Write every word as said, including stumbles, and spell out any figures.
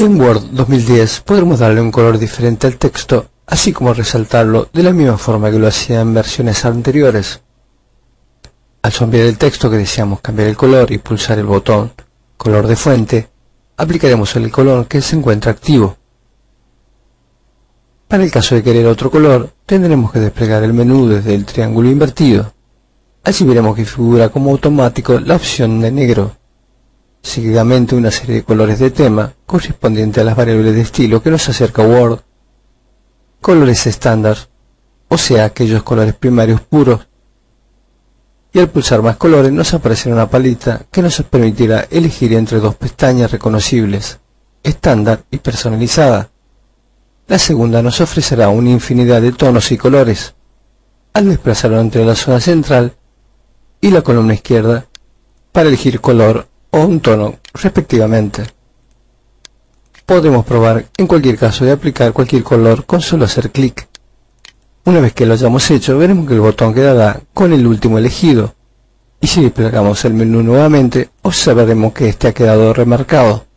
En Word dos mil diez podremos darle un color diferente al texto, así como resaltarlo de la misma forma que lo hacía en versiones anteriores. Al sombrear el texto que deseamos cambiar el color y pulsar el botón color de fuente, aplicaremos el color que se encuentra activo. Para el caso de querer otro color, tendremos que desplegar el menú desde el triángulo invertido. Así veremos que figura como automático la opción de negro. Seguidamente una serie de colores de tema correspondiente a las variables de estilo que nos acerca Word, colores estándar, o sea aquellos colores primarios puros, y al pulsar más colores nos aparecerá una paleta que nos permitirá elegir entre dos pestañas reconocibles, estándar y personalizada. La segunda nos ofrecerá una infinidad de tonos y colores. Al desplazarlo entre la zona central y la columna izquierda para elegir color o un tono respectivamente. Podremos probar en cualquier caso de aplicar cualquier color con solo hacer clic. Una vez que lo hayamos hecho, veremos que el botón quedará con el último elegido, y si desplegamos el menú nuevamente, observaremos que este ha quedado remarcado.